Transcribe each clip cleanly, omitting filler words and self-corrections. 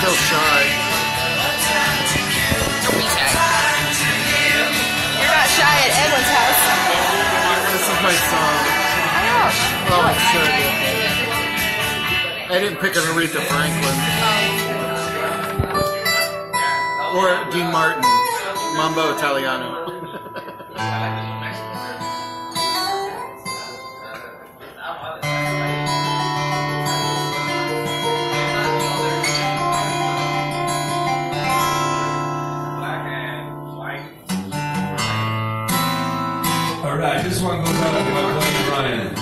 still shy. Don't be shy. You're not shy at Edwin's house. This is my song. Oh, it's so good. I didn't pick an Aretha Franklin. Or Dean Martin. Mambo Italiano. Alright, this one goes out to my buddy Ryan.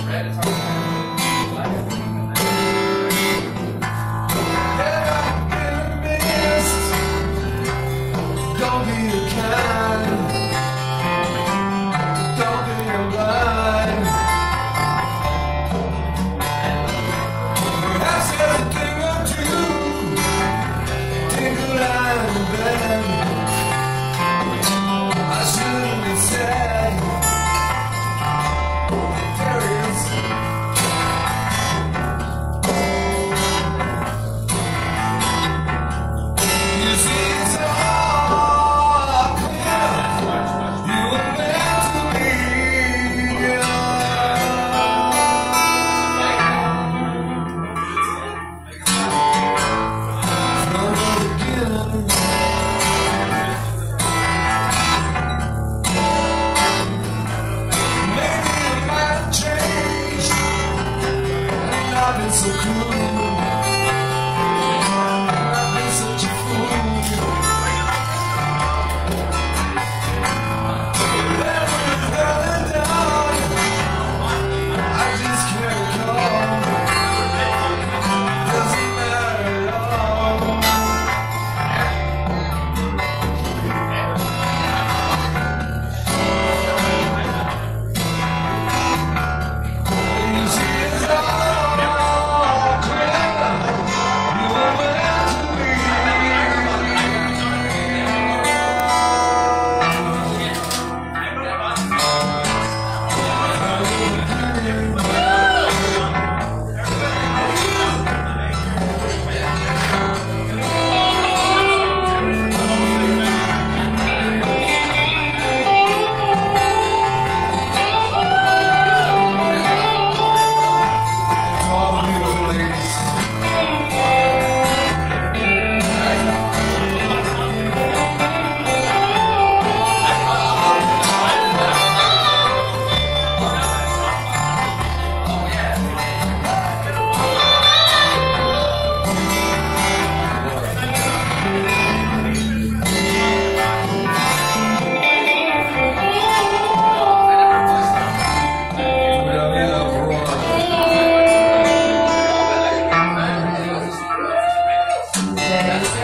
Don't be a kind, don't be a blind. Perhaps there's a thing or two, take a line and bend. I shouldn't be sad. There is. You see, it's all clear. You were meant to be from the beginning. Maybe it might have changed, and I've been so cruel. I've been such a fool. I just can't recall. Doesn't matter at all. You see, it's all clear. You were meant to be. To all the beautiful ladies. We love you, love Aurora.